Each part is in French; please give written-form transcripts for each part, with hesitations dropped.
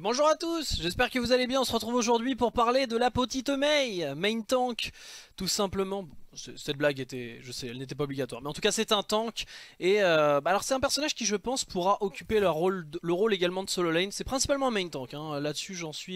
Bonjour à tous, j'espère que vous allez bien. On se retrouve aujourd'hui pour parler de la petite Mei, main tank, tout simplement. Bon, cette blague était, je sais, elle n'était pas obligatoire, mais en tout cas c'est un tank. Et alors c'est un personnage qui je pense pourra occuper le rôle également de solo lane. C'est principalement un main tank, hein. Là-dessus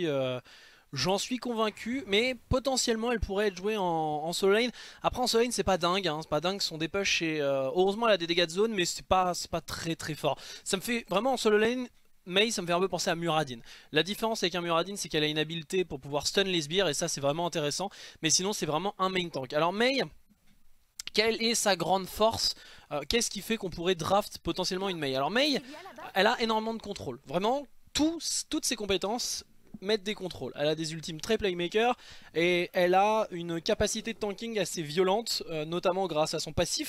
j'en suis convaincu, mais potentiellement elle pourrait être jouée en solo lane. Après en solo lane c'est pas dingue, hein, c'est pas dingue son dépush et heureusement elle a des dégâts de zone, mais c'est pas très très fort. Ça me fait vraiment en solo lane. Mei, ça me fait un peu penser à Muradin. La différence avec un Muradin, c'est qu'elle a une habilité pour pouvoir stun les sbires, et ça c'est vraiment intéressant. Mais sinon c'est vraiment un main tank. Alors Mei, quelle est sa grande force? Qu'est-ce qui fait qu'on pourrait draft potentiellement une Mei? Alors Mei, elle a énormément de contrôle. Vraiment, toutes ses compétences mettent des contrôles. Elle a des ultimes très playmaker, et elle a une capacité de tanking assez violente, notamment grâce à son passif,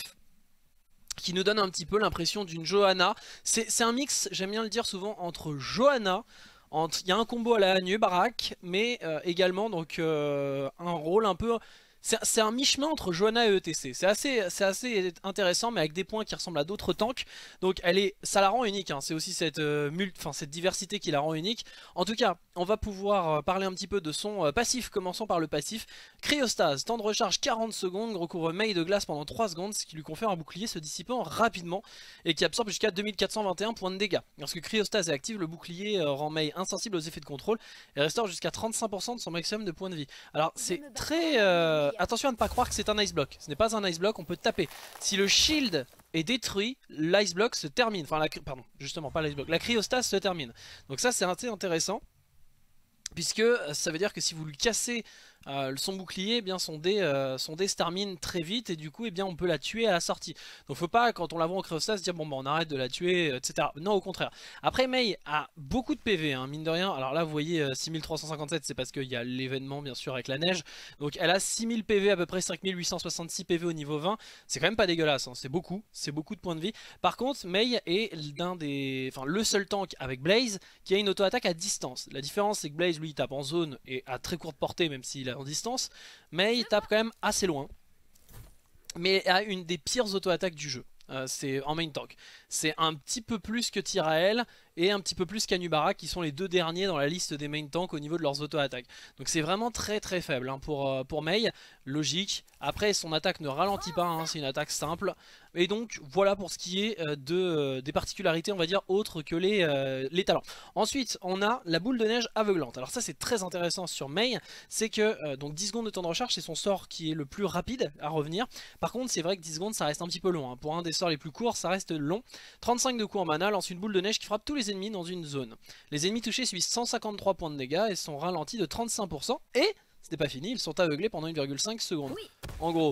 qui nous donne un petit peu l'impression d'une Johanna. C'est un mix, j'aime bien le dire souvent, entre Johanna, il y a un combo à la Barak, mais également donc un rôle un peu... C'est un mi-chemin entre Johanna et ETC. C'est assez intéressant, mais avec des points qui ressemblent à d'autres tanks. Donc ça la rend unique, hein. C'est aussi cette diversité qui la rend unique. En tout cas, on va pouvoir parler un petit peu de son passif. Commençons par le passif. Cryostase, temps de recharge 40 secondes, recouvre Mei de glace pendant 3 secondes, ce qui lui confère un bouclier se dissipant rapidement et qui absorbe jusqu'à 2421 points de dégâts. Lorsque Cryostase est active, le bouclier rend Mei insensible aux effets de contrôle et restaure jusqu'à 35% de son maximum de points de vie. Alors c'est très... attention à ne pas croire que c'est un ice block. Ce n'est pas un ice block, on peut taper. Si le shield est détruit, l'ice block se termine. Enfin, pardon, justement pas l'ice block. La cryostase se termine. Donc ça c'est assez intéressant, puisque ça veut dire que si vous lui cassez son bouclier, eh bien son dé se termine très vite, et du coup eh bien, on peut la tuer à la sortie. Donc faut pas, quand on la voit en cryostase, dire bon bah on arrête de la tuer, etc. Non, au contraire. Après Mei a beaucoup de PV, hein, mine de rien. Alors là vous voyez 6357, c'est parce qu'il y a l'événement bien sûr avec la neige. Donc elle a 6000 PV, à peu près 5866 PV au niveau 20. C'est quand même pas dégueulasse, hein. C'est beaucoup de points de vie. Par contre Mei est le seul tank avec Blaze qui a une auto-attaque à distance. La différence c'est que Blaze lui tape en zone et à très courte portée, même s'il est en distance, mais il tape quand même assez loin. Mais a une des pires auto-attaques du jeu. C'est en main tank. C'est un petit peu plus que Tyrael et un petit peu plus qu'Anubara, qui sont les deux derniers dans la liste des main tanks au niveau de leurs auto-attaques. Donc c'est vraiment très très faible, hein, pour Mei. Logique. Après son attaque ne ralentit pas, hein, c'est une attaque simple. Et donc voilà pour ce qui est des particularités, on va dire, autres que les talents. Ensuite on a la boule de neige aveuglante. Alors ça c'est très intéressant sur Mei. C'est que donc 10 secondes de temps de recharge, c'est son sort qui est le plus rapide à revenir. Par contre c'est vrai que 10 secondes ça reste un petit peu long, hein. Pour un des sorts les plus courts ça reste long. 35 de coups en mana lance une boule de neige qui frappe tous les ennemis dans une zone. Les ennemis touchés subissent 153 points de dégâts et sont ralentis de 35%. Et ce n'est pas fini, ils sont aveuglés pendant 1,5 secondes. En gros,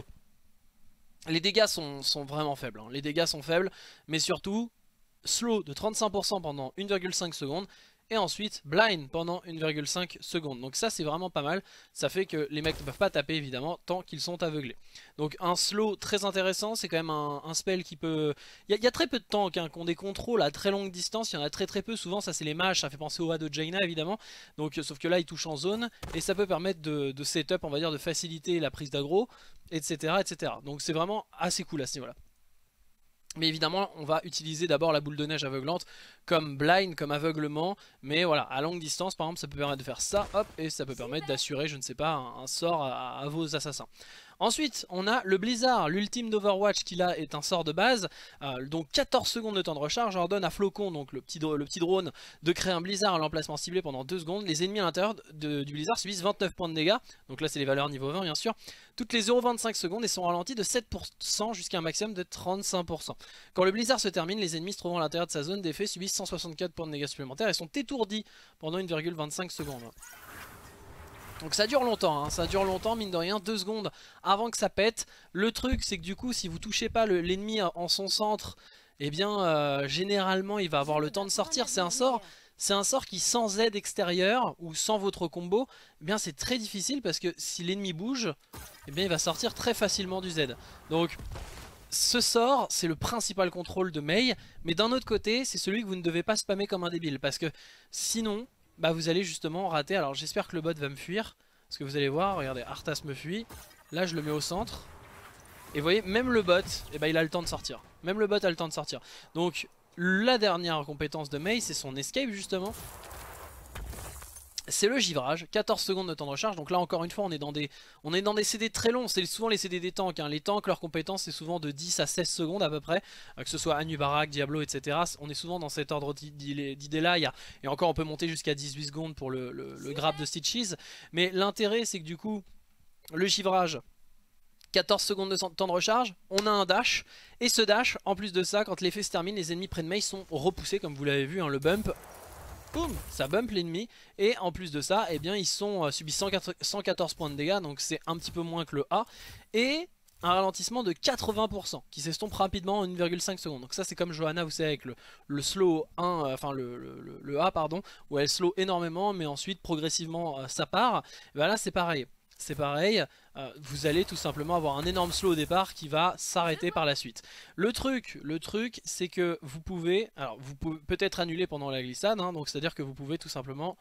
les dégâts sont vraiment faibles, hein. Les dégâts sont faibles, mais surtout slow de 35% pendant 1,5 secondes. Et ensuite blind pendant 1,5 secondes. Donc ça c'est vraiment pas mal. Ça fait que les mecs ne peuvent pas taper évidemment tant qu'ils sont aveuglés. Donc un slow très intéressant. C'est quand même un spell qui peut... Il y a très peu de tanks, hein, qui ont des contrôles à très longue distance. Il y en a très peu. Souvent ça c'est les mages. Ça fait penser au A de Jaina évidemment. Donc sauf que là il touche en zone. Et ça peut permettre de setup, on va dire, de faciliter la prise d'aggro, etc., etc. Donc c'est vraiment assez cool à ce niveau là. Mais évidemment on va utiliser d'abord la boule de neige aveuglante comme blind, comme aveuglement. Mais voilà, à longue distance par exemple ça peut permettre de faire ça, hop, et ça peut permettre d'assurer, je ne sais pas, un sort à vos assassins. Ensuite on a le blizzard, l'ultime d'Overwatch qui là est un sort de base, donc 14 secondes de temps de recharge, ordonne à Flocon, donc le petit drone, de créer un blizzard à l'emplacement ciblé pendant 2 secondes. Les ennemis à l'intérieur du blizzard subissent 29 points de dégâts, donc là c'est les valeurs niveau 20 bien sûr, toutes les 0,25 secondes et sont ralentis de 7% jusqu'à un maximum de 35%. Quand le blizzard se termine, les ennemis se trouvant à l'intérieur de sa zone d'effet subissent 164 points de dégâts supplémentaires et sont étourdis pendant 1,25 secondes. Donc ça dure longtemps, hein, ça dure longtemps, mine de rien, 2 secondes avant que ça pète. Le truc c'est que du coup si vous touchez pas l'ennemi en son centre, eh bien généralement il va avoir le temps de sortir. C'est un sort qui sans aide extérieure ou sans votre combo, eh bien c'est très difficile parce que si l'ennemi bouge, eh bien il va sortir très facilement du Z. Donc ce sort c'est le principal contrôle de Mei, mais d'un autre côté c'est celui que vous ne devez pas spammer comme un débile, parce que sinon... bah vous allez justement rater. Alors j'espère que le bot va me fuir, parce que vous allez voir, regardez, Arthas me fuit. Là je le mets au centre. Et vous voyez, même le bot, eh ben, il a le temps de sortir. Même le bot a le temps de sortir. Donc la dernière compétence de Mei, c'est son escape justement. c'est le givrage, 14 secondes de temps de recharge. Donc là encore une fois on est dans des CD très longs. C'est souvent les CD des tanks, hein. Les tanks, leur compétence c'est souvent de 10 à 16 secondes à peu près, que ce soit Anub'arak, Diablo, etc. On est souvent dans cet ordre d'idée là. Et encore on peut monter jusqu'à 18 secondes pour le grab de Stitches. Mais l'intérêt c'est que du coup le givrage, 14 secondes de temps de recharge, on a un dash, et ce dash, en plus de ça, quand l'effet se termine, les ennemis près de Mei sont repoussés, comme vous l'avez vu, hein, le bump, boum, ça bump l'ennemi, et en plus de ça, eh bien, ils sont subissent 114 points de dégâts, donc c'est un petit peu moins que le A, et un ralentissement de 80%, qui s'estompe rapidement en 1,5 secondes. Donc ça c'est comme Johanna, vous savez, avec le slow 1, enfin le A, pardon, où elle slow énormément, mais ensuite progressivement ça part, et ben là c'est pareil. C'est pareil, vous allez tout simplement avoir un énorme slow au départ qui va s'arrêter par la suite. Le truc c'est que vous pouvez peut-être annuler pendant la glissade, hein, donc c'est à dire que vous pouvez tout simplement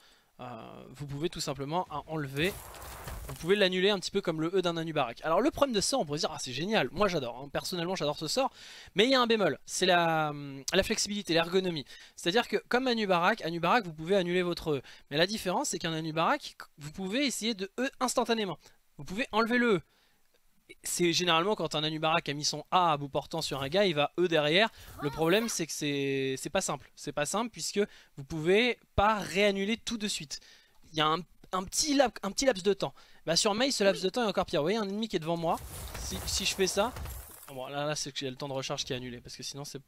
enlever, vous pouvez l'annuler un petit peu comme le E d'un Anub'arak. Alors le problème de ça, on pourrait dire, ah c'est génial, moi j'adore, hein, personnellement j'adore ce sort, mais il y a un bémol, c'est la flexibilité, l'ergonomie. C'est-à-dire que comme Anub'arak vous pouvez annuler votre E, mais la différence c'est qu'un Anub'arak, vous pouvez essayer de E instantanément, vous pouvez enlever le E. C'est généralement quand un Anub'arak a mis son A à bout portant sur un gars, il va E derrière. Le problème c'est que c'est pas simple. C'est pas simple puisque vous pouvez pas réannuler tout de suite. Il y a un petit laps de temps. Bah sur Mei, ce laps de temps est encore pire. Vous voyez un ennemi qui est devant moi. Si je fais ça, bon là c'est que j'ai le temps de recharge qui est annulé parce que sinon c'est...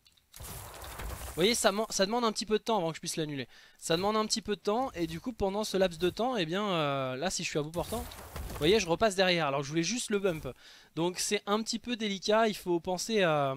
Vous voyez, ça demande un petit peu de temps avant que je puisse l'annuler. Ça demande un petit peu de temps et du coup pendant ce laps de temps, eh bien là si je suis à bout portant, vous voyez, je repasse derrière alors que je voulais juste le bump. Donc c'est un petit peu délicat, il faut penser à...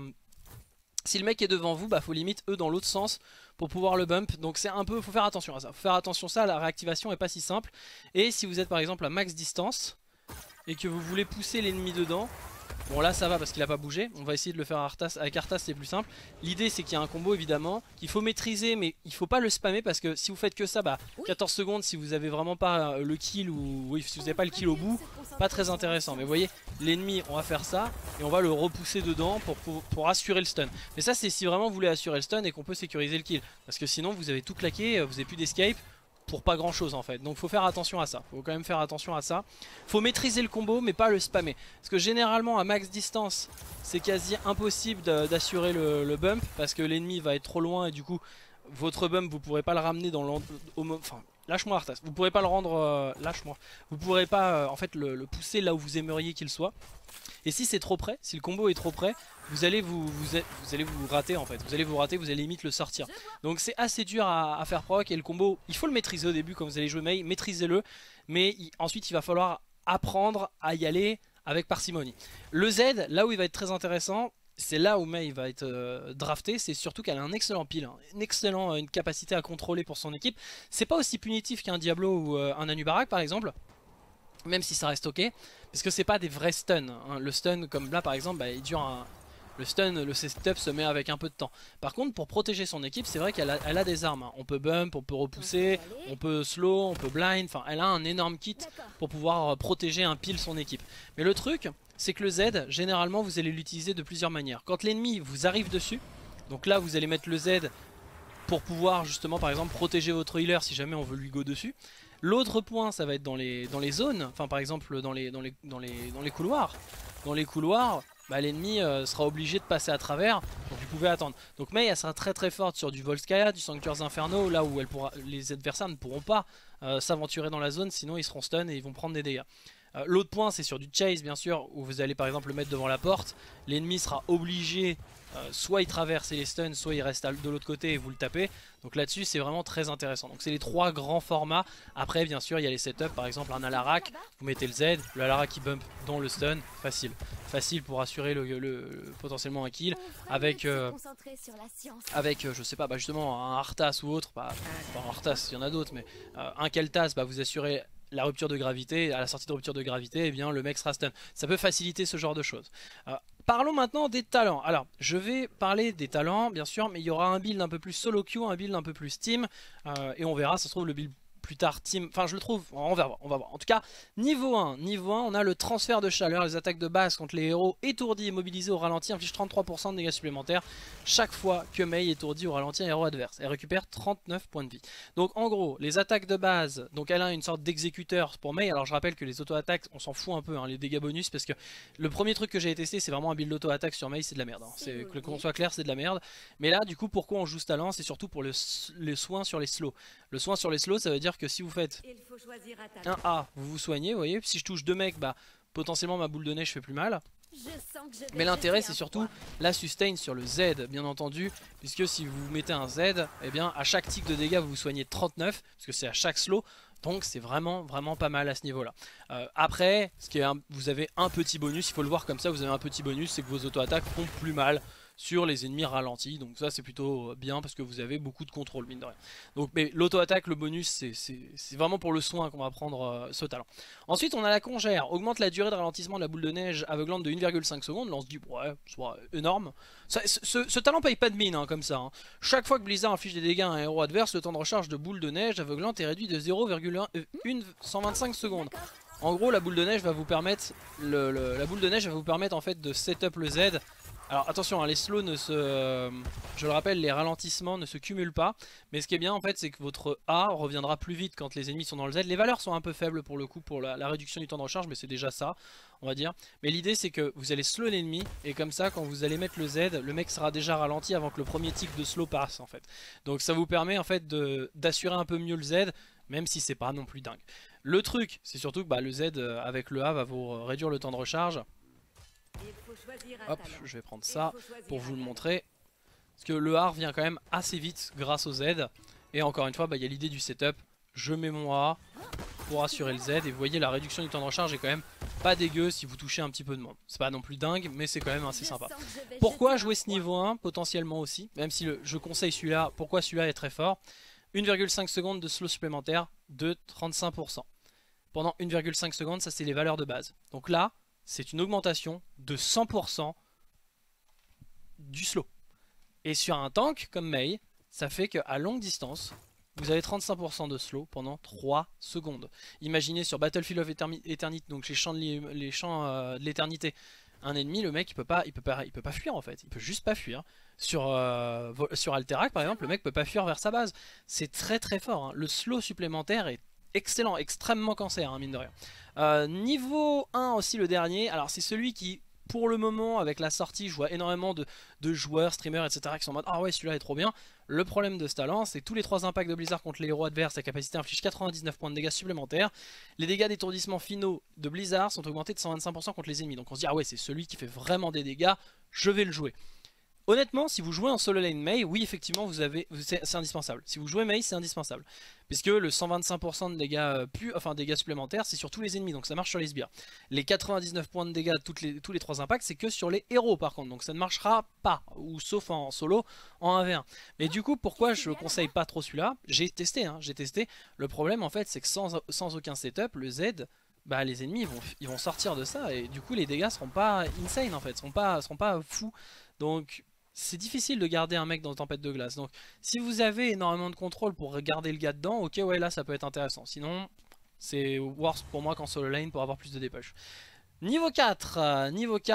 Si le mec est devant vous, bah faut limite eux dans l'autre sens pour pouvoir le bump. Donc c'est un peu, faut faire attention à ça. Faut faire attention à ça, la réactivation est pas si simple. Et si vous êtes par exemple à max distance et que vous voulez pousser l'ennemi dedans, bon là ça va parce qu'il a pas bougé. On va essayer de le faire avec Arthas, c'est plus simple. L'idée c'est qu'il y a un combo évidemment qu'il faut maîtriser, mais il faut pas le spammer parce que si vous faites que ça, bah 14 secondes si vous avez vraiment pas le kill ou oui, si vous n'avez pas le kill au bout, pas très intéressant. Mais vous voyez, l'ennemi on va faire ça et on va le repousser dedans pour assurer le stun. Mais ça c'est si vraiment vous voulez assurer le stun et qu'on peut sécuriser le kill. Parce que sinon vous avez tout claqué, vous n'avez plus d'escape pour pas grand chose en fait. Donc faut faire attention à ça. Faut quand même faire attention à ça. Faut maîtriser le combo mais pas le spammer. Parce que généralement à max distance c'est quasi impossible d'assurer le bump. Parce que l'ennemi va être trop loin et du coup votre bump vous pourrez pas le ramener dans enfin lâche-moi Arthas. Vous pourrez pas le rendre... lâche-moi. Vous pourrez pas en fait le pousser là où vous aimeriez qu'il soit. Et si c'est trop près, si le combo est trop près, vous allez vous rater en fait. Vous allez vous rater, vous allez limite le sortir. Donc c'est assez dur à faire proc et le combo, il faut le maîtriser au début quand vous allez jouer Mei, maîtrisez-le. Mais ensuite il va falloir apprendre à y aller avec parcimonie. Le Z, là où il va être très intéressant, c'est là où Mei va être drafté, c'est surtout qu'elle a un excellent pile, hein, une capacité à contrôler pour son équipe. C'est pas aussi punitif qu'un Diablo ou un Anub'arak par exemple. Même si ça reste ok, parce que c'est pas des vrais stuns, hein. Le stun comme là par exemple, bah, il dure le stun, le setup se met avec un peu de temps. Par contre pour protéger son équipe, c'est vrai qu'elle a des armes, hein. On peut bump, on peut repousser, on peut slow, on peut blind, enfin elle a un énorme kit pour pouvoir protéger un pile son équipe. Mais le truc, c'est que le Z, généralement vous allez l'utiliser de plusieurs manières. Quand l'ennemi vous arrive dessus, donc là vous allez mettre le Z pour pouvoir justement par exemple protéger votre healer si jamais on veut lui go dessus. L'autre point ça va être dans les zones, enfin par exemple dans les couloirs. Dans les couloirs, bah, l'ennemi sera obligé de passer à travers, donc vous pouvez attendre. Donc Mei elle sera très très forte sur du Volskaya, du Sanctuaires Inferno, là où les adversaires ne pourront pas s'aventurer dans la zone, sinon ils seront stun et ils vont prendre des dégâts. L'autre point c'est sur du chase bien sûr, où vous allez par exemple le mettre devant la porte, l'ennemi sera obligé soit il traverse et les stuns, soit il reste de l'autre côté et vous le tapez. Donc là-dessus c'est vraiment très intéressant. Donc c'est les trois grands formats. Après bien sûr il y a les setups, par exemple un Alarak, vous mettez le Z, le Alarak qui bump dans le stun, facile pour assurer potentiellement un kill. Avec je sais pas, bah justement un Arthas ou autre, pas un Arthas, il y en a d'autres, mais un Kel'Thas, bah vous assurez la rupture de gravité, à la sortie de rupture de gravité, eh bien le mec sera stun. Ça peut faciliter ce genre de choses. Parlons maintenant des talents. Alors, je vais parler des talents, bien sûr, mais il y aura un build un peu plus solo queue, un build un peu plus team, et on verra, ça se trouve, le build plus tard team, enfin je le trouve, on va voir, on va voir. En tout cas, niveau 1, on a le transfert de chaleur, les attaques de base contre les héros étourdis et mobilisés au ralenti infligent 33% de dégâts supplémentaires chaque fois que Mei étourdit au ralenti un héros adverse. Elle récupère 39 points de vie. Donc en gros, les attaques de base, donc elle a une sorte d'exécuteur pour Mei. Alors je rappelle que les auto-attaques, on s'en fout un peu, hein, les dégâts bonus, parce que le premier truc que j'ai testé, c'est vraiment un build auto-attaque sur Mei, c'est de la merde. Hein. Qu'on soit clair, c'est de la merde. Mais là, du coup, pourquoi on joue ce talent? C'est surtout pour les soins sur les slows. Le soin sur les slows, ça veut dire que si vous faites un A, vous vous soignez, vous voyez. Si je touche 2 mecs, bah potentiellement ma boule de neige fait plus mal. Mais l'intérêt c'est surtout la sustain sur le Z, bien entendu, puisque si vous mettez un Z, eh bien à chaque tic de dégâts vous vous soignez 39, parce que c'est à chaque slow. Donc c'est vraiment pas mal à ce niveau là. Après, vous avez un petit bonus, il faut le voir comme ça, vous avez un petit bonus, c'est que vos auto-attaques font plus mal sur les ennemis ralentis. Donc ça c'est plutôt bien parce que vous avez beaucoup de contrôle mine de rien. Donc, mais l'auto-attaque, le bonus, c'est vraiment pour le soin qu'on va prendre ce talent. Ensuite on a la congère, augmente la durée de ralentissement de la boule de neige aveuglante de 1,5 secondes. Là on se dit ouais, c'est énorme. Ce talent paye pas de mine hein, comme ça. Hein. Chaque fois que Blizzard inflige des dégâts à un héros adverse, le temps de recharge de boule de neige aveuglante est réduit de 0,125 secondes. En gros la boule de neige va vous permettre la boule de neige va vous permettre en fait de setup le Z. Alors attention, hein, les slows je le rappelle, les ralentissements ne se cumulent pas. Mais ce qui est bien en fait, c'est que votre A reviendra plus vite quand les ennemis sont dans le Z. Les valeurs sont un peu faibles pour le coup pour la réduction du temps de recharge, mais c'est déjà ça, on va dire. Mais l'idée c'est que vous allez slow l'ennemi, et comme ça quand vous allez mettre le Z, le mec sera déjà ralenti avant que le premier tic de slow passe en fait. Donc ça vous permet en fait d'assurer un peu mieux le Z, même si c'est pas non plus dingue. Le truc, c'est surtout que le Z avec le A va vous réduire le temps de recharge. Hop, je vais prendre ça pour vous le montrer. Parce que le A revient quand même assez vite grâce au Z. Et encore une fois, il y a l'idée du setup. Je mets mon A pour assurer le Z. Et vous voyez, la réduction du temps de recharge est quand même pas dégueu si vous touchez un petit peu de monde. C'est pas non plus dingue, mais c'est quand même assez sympa. Pourquoi jouer ce niveau 1 potentiellement aussi? Même si je conseille celui-là, pourquoi celui-là est très fort? 1,5 secondes de slow supplémentaire de 35%. Pendant 1,5 secondes, ça c'est les valeurs de base. Donc là, c'est une augmentation de 100% du slow. Et sur un tank comme Mei, ça fait qu'à longue distance, vous avez 35% de slow pendant 3 secondes. Imaginez sur Battlefield of Eternity, donc les champs de l'éternité, un ennemi, le mec il peut pas fuir en fait, il peut juste pas fuir. Sur Alterac par exemple, le mec peut pas fuir vers sa base. C'est très fort, hein. Le slow supplémentaire est excellent, extrêmement cancer, hein, mine de rien. Niveau 1 aussi le dernier, alors c'est celui qui pour le moment avec la sortie je vois énormément de joueurs, streamers etc qui sont en mode ah ouais celui-là est trop bien. Le problème de ce talent c'est que tous les 3 impacts de Blizzard contre les héros adverses, sa capacité inflige 99 points de dégâts supplémentaires. Les dégâts d'étourdissement finaux de Blizzard sont augmentés de 125% contre les ennemis. Donc on se dit ah ouais c'est celui qui fait vraiment des dégâts, je vais le jouer. Honnêtement, si vous jouez en solo lane Mei, oui effectivement c'est indispensable. Si vous jouez Mei, c'est indispensable. Puisque le 125% de dégâts supplémentaires, c'est sur tous les ennemis, donc ça marche sur les sbires. Les 99 points de dégâts tous les 3 impacts, c'est que sur les héros par contre, donc ça ne marchera pas, ou sauf en solo, en 1v1. Mais du coup, pourquoi je ne conseille pas trop celui-là? J'ai testé, hein, j'ai testé. Le problème en fait, c'est que sans aucun setup, le Z, les ennemis ils vont sortir de ça, et du coup les dégâts seront pas insane en fait, seront pas fous. Donc c'est difficile de garder un mec dans Tempête de Glace. Donc si vous avez énormément de contrôle pour garder le gars dedans, ok ouais là ça peut être intéressant. Sinon c'est worse pour moi qu'en solo lane pour avoir plus de dépush. Niveau 4,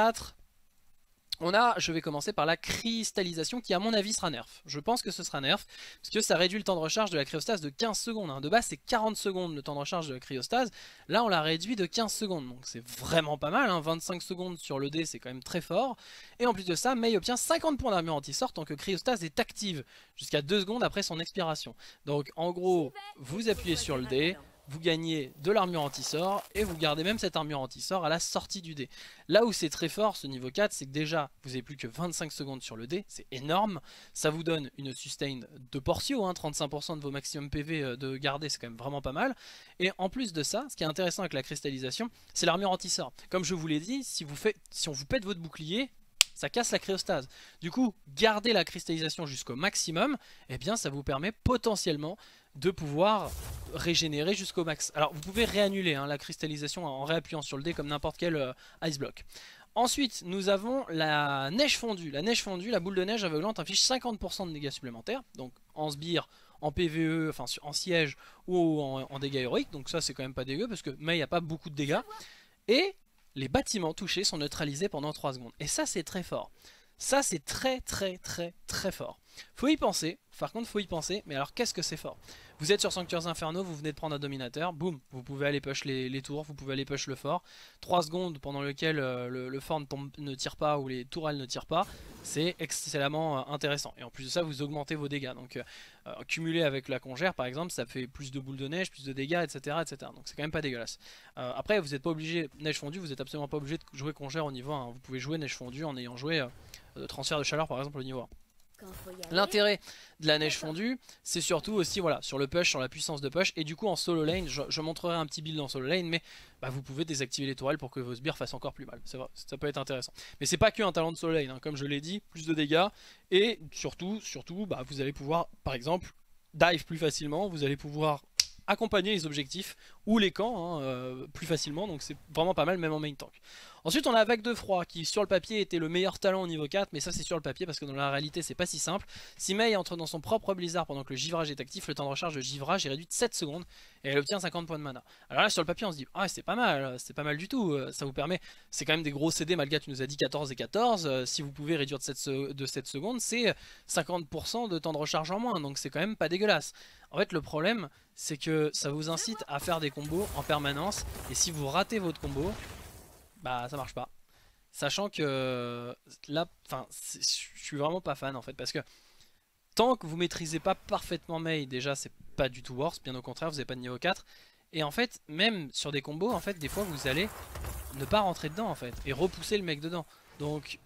je vais commencer par la cristallisation qui à mon avis sera nerf. Je pense que ce sera nerf parce que ça réduit le temps de recharge de la cryostase de 15 secondes. Hein. De base c'est 40 secondes le temps de recharge de la cryostase. Là on l'a réduit de 15 secondes. Donc c'est vraiment pas mal. Hein. 25 secondes sur le dé c'est quand même très fort. Et en plus de ça, Mei obtient 50 points d'armure anti-sort tant que cryostase est active jusqu'à 2 secondes après son expiration. Donc en gros vous appuyez sur le dé. Vous gagnez de l'armure anti-sort et vous gardez même cette armure anti-sort à la sortie du dé. Là où c'est très fort ce niveau 4, c'est que déjà vous avez plus que 25 secondes sur le dé, c'est énorme. Ça vous donne une sustain de Portio, hein, 35% de vos maximum PV de garder, c'est quand même vraiment pas mal. Et en plus de ça, ce qui est intéressant avec la cristallisation, c'est l'armure anti-sort. Comme je vous l'ai dit, si on vous pète votre bouclier, ça casse la cryostase. Du coup, garder la cristallisation jusqu'au maximum, eh bien ça vous permet potentiellement de pouvoir régénérer jusqu'au max. Alors vous pouvez réannuler la cristallisation en réappuyant sur le dé comme n'importe quel ice block. Ensuite nous avons la neige fondue. La neige fondue, la boule de neige aveuglante inflige 50% de dégâts supplémentaires. Donc en sbire, en PvE, enfin en siège ou en dégâts héroïques. Donc ça c'est quand même pas dégueu parce que Mei a pas beaucoup de dégâts. Et les bâtiments touchés sont neutralisés pendant 3 secondes. Et ça c'est très fort. Ça c'est très fort. Faut y penser, par contre faut y penser, mais alors qu'est-ce que c'est fort? Vous êtes sur Sanctuaires Infernaux, vous venez de prendre un dominateur, boum, vous pouvez aller push les tours, vous pouvez aller push le fort. 3 secondes pendant lesquelles le fort ne tire pas ou les tourelles ne tirent pas, c'est excellemment intéressant. Et en plus de ça, vous augmentez vos dégâts. Donc cumulé avec la congère par exemple, ça fait plus de boules de neige, plus de dégâts, etc. etc. Donc c'est quand même pas dégueulasse. Après vous n'êtes pas obligé, neige fondue, vous n'êtes absolument pas obligé de jouer congère au niveau 1. Vous pouvez jouer neige fondue en ayant joué transfert de chaleur par exemple au niveau 1. L'intérêt de la neige fondue, c'est surtout aussi voilà, sur le push, sur la puissance de push. Et du coup en solo lane, je montrerai un petit build en solo lane, mais bah, vous pouvez désactiver les tourelles pour que vos sbires fassent encore plus mal. C'est vrai, ça peut être intéressant. Mais c'est pas que un talent de solo lane, hein, comme je l'ai dit, plus de dégâts. Et surtout bah, vous allez pouvoir par exemple dive plus facilement, vous allez pouvoir accompagner les objectifs ou les camps plus facilement. Donc c'est vraiment pas mal même en main tank. Ensuite on a Vague de Froid qui sur le papier était le meilleur talent au niveau 4, mais ça c'est sur le papier parce que dans la réalité c'est pas si simple. Si Mei entre dans son propre blizzard pendant que le givrage est actif, le temps de recharge de givrage est réduit de 7 secondes et elle obtient 50 points de mana. Alors là sur le papier on se dit ah c'est pas mal du tout, ça vous permet, c'est quand même des gros CD, Malga tu nous as dit 14 et 14, si vous pouvez réduire de 7 secondes c'est 50% de temps de recharge en moins, donc c'est quand même pas dégueulasse. En fait le problème c'est que ça vous incite à faire des combos en permanence et si vous ratez votre combo, bah ça marche pas. Sachant que là, enfin, je suis vraiment pas fan en fait, parce que tant que vous maîtrisez pas parfaitement Mei, déjà c'est pas du tout worse, bien au contraire, vous n'avez pas de niveau 4. Et en fait, même sur des combos, en fait, des fois vous allez ne pas rentrer dedans en fait, et repousser le mec dedans. Donc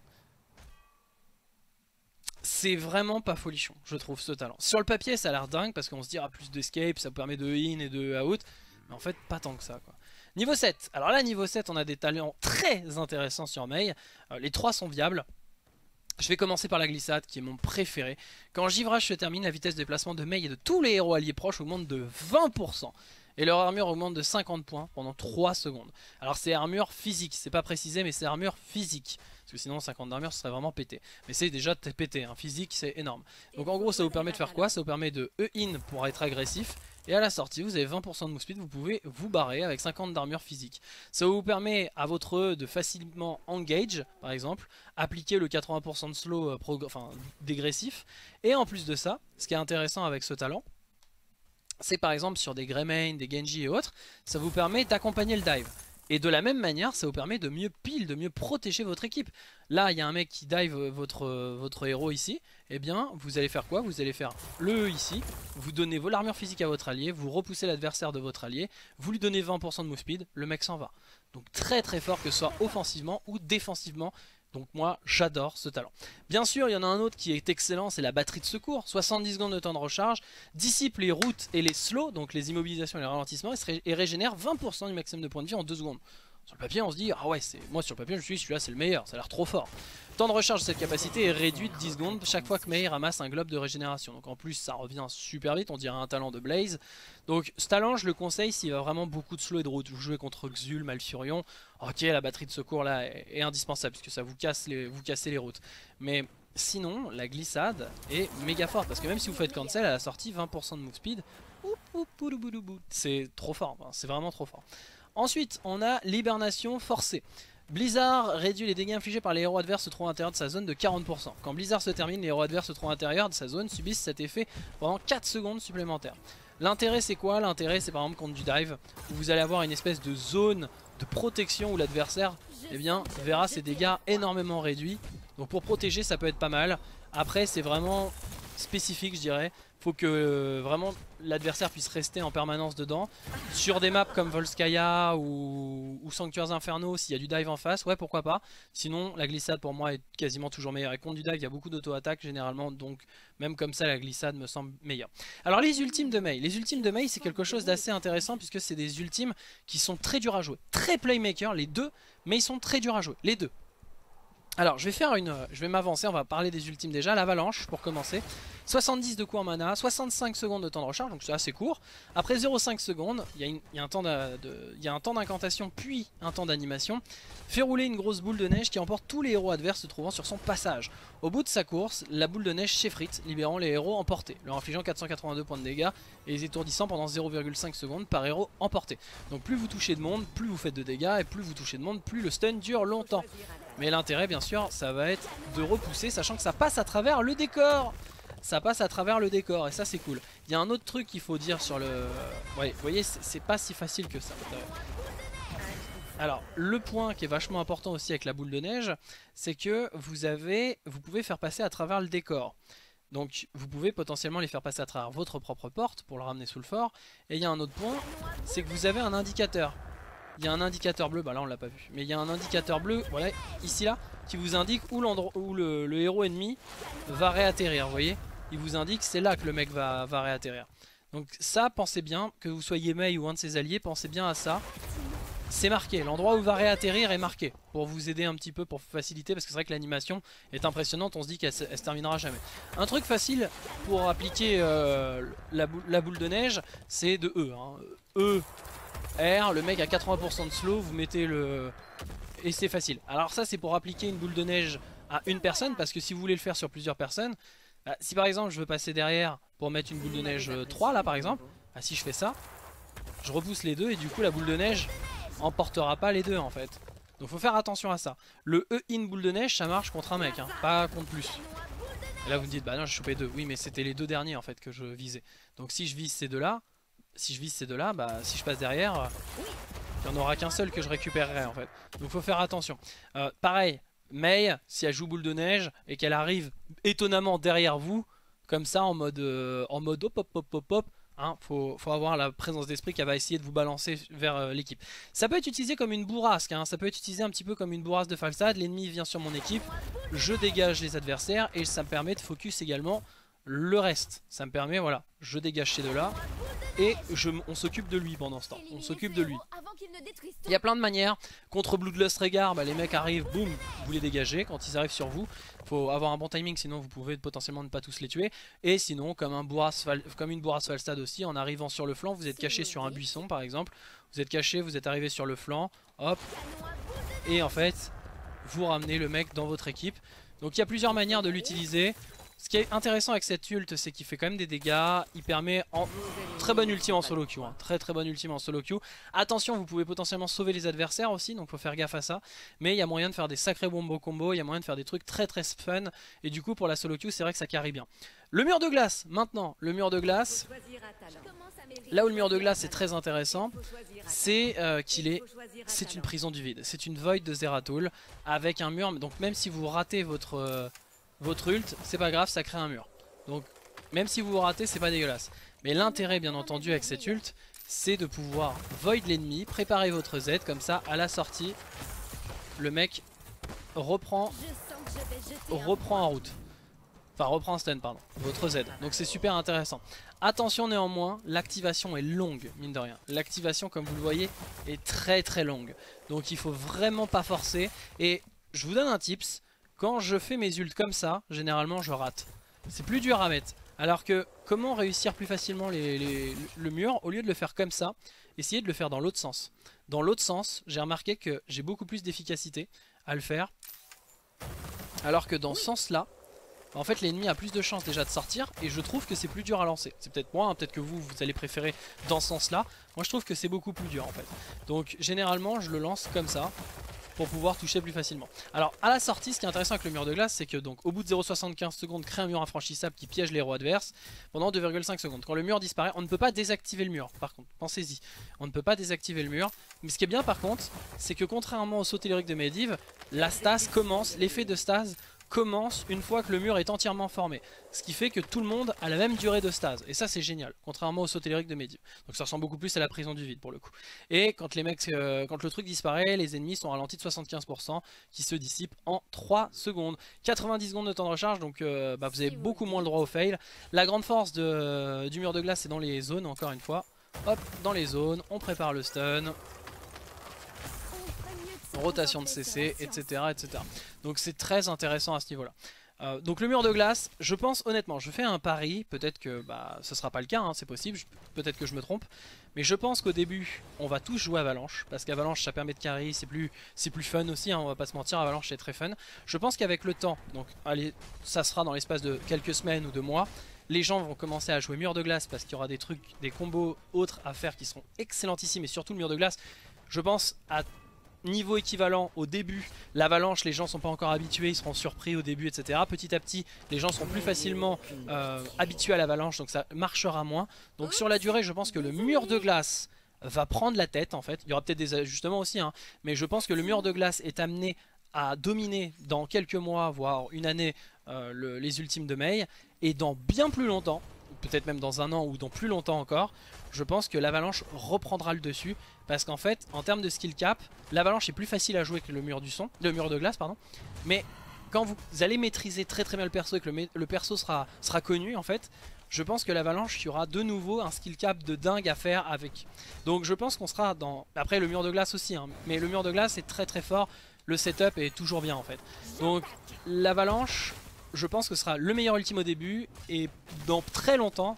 c'est vraiment pas folichon, je trouve, ce talent. Sur le papier ça a l'air dingue, parce qu'on se dit ah plus d'escape, ça vous permet de in et de out, mais en fait pas tant que ça quoi. Niveau 7, alors là niveau 7 on a des talents très intéressants sur Mei, les 3 sont viables. Je vais commencer par la glissade qui est mon préféré. Quand le givrage se termine, la vitesse de déplacement de Mei et de tous les héros alliés proches augmente de 20%. Et leur armure augmente de 50 points pendant 3 secondes. Alors c'est armure physique, c'est pas précisé mais c'est armure physique. Parce que sinon 50 d'armure ce serait vraiment pété. Mais c'est déjà pété, hein. Physique c'est énorme. Donc en gros ça vous permet de faire quoi? Ça vous permet de E-in pour être agressif. Et à la sortie vous avez 20% de move speed, vous pouvez vous barrer avec 50 d'armure physique. Ça vous permet à votre E de facilement engage par exemple, appliquer le 80% de slow dégressif. Et en plus de ça, ce qui est intéressant avec ce talent, c'est par exemple sur des Greymane, des Genji et autres, ça vous permet d'accompagner le dive. Et de la même manière, ça vous permet de mieux pile, de mieux protéger votre équipe. Là, il y a un mec qui dive votre héros ici. Eh bien, vous allez faire quoi? Vous allez faire le E ici. Vous donnez l'armure physique à votre allié. Vous repoussez l'adversaire de votre allié. Vous lui donnez 20% de move speed. Le mec s'en va. Donc très très fort que ce soit offensivement ou défensivement. Donc moi j'adore ce talent. Bien sûr il y en a un autre qui est excellent, c'est la batterie de secours. 70 secondes de temps de recharge, dissipe les routes et les slows, donc les immobilisations et les ralentissements, et régénère 20% du maximum de points de vie en 2 secondes. Sur le papier on se dit ah ouais, moi sur le papier je suis celui-là c'est le meilleur, ça a l'air trop fort. Temps de recharge de cette capacité est réduit de 10 secondes chaque fois que Mei ramasse un globe de régénération. Donc en plus ça revient super vite, on dirait un talent de Blaze. Donc ce talent je le conseille s'il y a vraiment beaucoup de slow et de route. Vous jouez contre Xul, Malfurion, ok la batterie de secours là est indispensable puisque ça vous casse les routes. Mais sinon la glissade est méga forte parce que même si vous faites cancel à la sortie 20% de move speed, c'est trop fort, c'est vraiment trop fort. Ensuite on a l'hibernation forcée. Blizzard réduit les dégâts infligés par les héros adverses se trouvant à l'intérieur de sa zone de 40%. Quand Blizzard se termine, les héros adverses se trouvant à l'intérieur de sa zone subissent cet effet pendant 4 secondes supplémentaires. L'intérêt c'est quoi? L'intérêt c'est par exemple contre du dive, où vous allez avoir une espèce de zone de protection où l'adversaire verra ses dégâts énormément réduits. Donc pour protéger ça peut être pas mal. Après c'est vraiment spécifique je dirais. Faut que vraiment l'adversaire puisse rester en permanence dedans. Sur des maps comme Volskaya ou Sanctuaires Infernaux, s'il y a du dive en face, ouais pourquoi pas. Sinon la glissade pour moi est quasiment toujours meilleure. Et contre du dive il y a beaucoup d'auto-attaque généralement, donc même comme ça la glissade me semble meilleure. Alors les ultimes de Mei. Les ultimes de Mei c'est quelque chose d'assez intéressant puisque c'est des ultimes qui sont très durs à jouer. Très playmaker les deux, mais ils sont très durs à jouer, les deux. Alors je vais m'avancer, on va parler des ultimes déjà. L'avalanche pour commencer. 70 de coups en mana, 65 secondes de temps de recharge, donc c'est assez court. Après 0,5 secondes, il y a un temps d'incantation puis un temps d'animation. Fait rouler une grosse boule de neige qui emporte tous les héros adverses se trouvant sur son passage. Au bout de sa course, la boule de neige s'effrite, libérant les héros emportés, leur infligeant 482 points de dégâts et les étourdissant pendant 0,5 secondes par héros emporté. Donc plus vous touchez de monde, plus vous faites de dégâts, et plus vous touchez de monde, plus le stun dure longtemps. Mais l'intérêt bien sûr, ça va être de repousser, sachant que ça passe à travers le décor. Ça passe à travers le décor et ça c'est cool. Il y a un autre truc qu'il faut dire sur le... Ouais, vous voyez, c'est pas si facile que ça. Alors, le point qui est vachement important aussi avec la boule de neige, c'est que vous pouvez faire passer à travers le décor. Donc, vous pouvez potentiellement les faire passer à travers votre propre porte pour le ramener sous le fort. Et il y a un autre point, c'est que vous avez un indicateur. Il y a un indicateur bleu, bah là on l'a pas vu, mais il y a un indicateur bleu, voilà, ici là, qui vous indique où le héros ennemi va réatterrir, vous voyez. Il vous indique c'est là que le mec va réatterrir. Donc ça, pensez bien, que vous soyez Mei ou un de ses alliés, pensez bien à ça. C'est marqué, l'endroit où va réatterrir est marqué, pour vous aider un petit peu, pour faciliter, parce que c'est vrai que l'animation est impressionnante, on se dit qu'elle se terminera jamais. Un truc facile pour appliquer la boule de neige, c'est de E. Hein. E, R, le mec a 80% de slow, vous mettez le... Et c'est facile. Alors ça c'est pour appliquer une boule de neige à une personne, parce que si vous voulez le faire sur plusieurs personnes, si par exemple je veux passer derrière pour mettre une boule de neige 3 là par exemple, si je fais ça, je repousse les deux et du coup la boule de neige emportera pas les deux en fait. Donc faut faire attention à ça. Le E-in boule de neige ça marche contre un mec, hein, pas contre plus. Et là vous me dites bah non j'ai chopé deux. Oui mais c'était les deux derniers en fait que je visais. Donc si je vise ces deux là, bah si je passe derrière, il n'y en aura qu'un seul que je récupérerai en fait. Donc faut faire attention. Pareil, Mei, si elle joue boule de neige et qu'elle arrive étonnamment derrière vous, comme ça en mode hop hop hop hop hop, hein, faut avoir la présence d'esprit qu'elle va essayer de vous balancer vers l'équipe. Ça peut être utilisé comme une bourrasque, hein, ça peut être utilisé un petit peu comme une bourrasque de falsade. L'ennemi vient sur mon équipe, je dégage les adversaires et ça me permet de focus également le reste. Ça me permet, voilà, je dégage ces deux là et on s'occupe de lui pendant ce temps. On s'occupe de lui. Il y a plein de manières. Contre Bloodlust Régard, bah, les mecs arrivent, boum, vous les dégagez. Quand ils arrivent sur vous, faut avoir un bon timing, sinon vous pouvez potentiellement ne pas tous les tuer. Et sinon, comme une bourrasque Falstad aussi, en arrivant sur le flanc, vous êtes caché sur un buisson par exemple. Vous êtes caché, vous êtes arrivé sur le flanc, hop. Et en fait, vous ramenez le mec dans votre équipe. Donc il y a plusieurs manières de l'utiliser. Ce qui est intéressant avec cette ult, c'est qu'il fait quand même des dégâts. Il permet en très bonne ultime en solo queue, hein. Très bonne ultime en solo queue. Attention, vous pouvez potentiellement sauver les adversaires aussi, donc faut faire gaffe à ça. Mais il y a moyen de faire des sacrés bombo combo, il y a moyen de faire des trucs très fun. Et du coup pour la solo queue, c'est vrai que ça carry bien. Le mur de glace, maintenant, le mur de glace. Là où le mur de glace est très intéressant, c'est c'est une prison du vide. C'est une void de Zeratul avec un mur, donc même si vous ratez votre ult, c'est pas grave, ça crée un mur. Donc même si vous ratez, c'est pas dégueulasse. Mais l'intérêt bien entendu avec cette ult, c'est de pouvoir void l'ennemi, préparer votre Z, comme ça à la sortie, le mec reprend en route. Enfin reprend un stun pardon, votre Z. Donc c'est super intéressant. Attention néanmoins, l'activation est longue, mine de rien. L'activation comme vous le voyez est très longue. Donc il faut vraiment pas forcer. Et je vous donne un tips. Quand je fais mes ults comme ça, généralement je rate. C'est plus dur à mettre. Alors que comment réussir plus facilement le mur, au lieu de le faire comme ça, essayez de le faire dans l'autre sens. Dans l'autre sens, j'ai remarqué que j'ai beaucoup plus d'efficacité à le faire. Alors que dans ce sens-là, en fait l'ennemi a plus de chances déjà de sortir et je trouve que c'est plus dur à lancer. C'est peut-être moi, hein, peut-être que vous allez préférer dans ce sens-là. Moi je trouve que c'est beaucoup plus dur en fait. Donc généralement je le lance comme ça, pour pouvoir toucher plus facilement. Alors à la sortie, ce qui est intéressant avec le mur de glace, c'est que donc au bout de 0,75 secondes, crée un mur infranchissable qui piège les héros adverses pendant 2,5 secondes. Quand le mur disparaît, on ne peut pas désactiver le mur. Par contre, pensez-y, on ne peut pas désactiver le mur. Mais ce qui est bien par contre, c'est que contrairement au saut tellurique de Medivh, la stase commence, l'effet de stase commence une fois que le mur est entièrement formé. Ce qui fait que tout le monde a la même durée de stase. Et ça c'est génial, contrairement au saut tellurique de Medivh. Donc ça ressemble beaucoup plus à la prison du vide pour le coup. Et quand les mecs, quand le truc disparaît, les ennemis sont ralentis de 75% qui se dissipent en 3 secondes. 90 secondes de temps de recharge, donc bah, vous avez beaucoup moins le droit au fail. La grande force du mur de glace c'est dans les zones, encore une fois. Hop, dans les zones, on prépare le stun. rotation de CC, etc. etc. Donc c'est très intéressant à ce niveau-là. Donc le mur de glace, je pense honnêtement, je fais un pari, peut-être que ce sera pas le cas, hein, c'est possible, peut-être que je me trompe, mais je pense qu'au début on va tous jouer Avalanche, parce qu'Avalanche ça permet de carry, c'est plus fun aussi, hein, on va pas se mentir, Avalanche c'est très fun. Je pense qu'avec le temps, donc allez, ça sera dans l'espace de quelques semaines ou de mois, les gens vont commencer à jouer mur de glace parce qu'il y aura des trucs, des combos autres à faire qui seront excellentissimes, et surtout le mur de glace, je pense à niveau équivalent au début. L'avalanche, les gens sont pas encore habitués, ils seront surpris au début, etc. Petit à petit, les gens seront plus facilement habitués à l'avalanche, donc ça marchera moins. Donc sur la durée, je pense que le mur de glace va prendre la tête en fait. Il y aura peut-être des ajustements aussi, hein, mais je pense que le mur de glace est amené à dominer dans quelques mois, voire une année, les ultimes de Mei, et dans bien plus longtemps, peut-être même dans un an ou dans plus longtemps encore, je pense que l'avalanche reprendra le dessus, parce qu'en fait, en termes de skill cap, l'avalanche est plus facile à jouer que le mur de glace, pardon. Mais quand vous allez maîtriser très très bien le perso et que le perso sera connu en fait, je pense que l'avalanche, il y aura de nouveau un skill cap de dingue à faire avec. Donc je pense qu'on sera dans... Après le mur de glace aussi, hein, mais le mur de glace est très très fort, le setup est toujours bien en fait. Donc l'avalanche, je pense que ce sera le meilleur ultime au début, et dans très longtemps,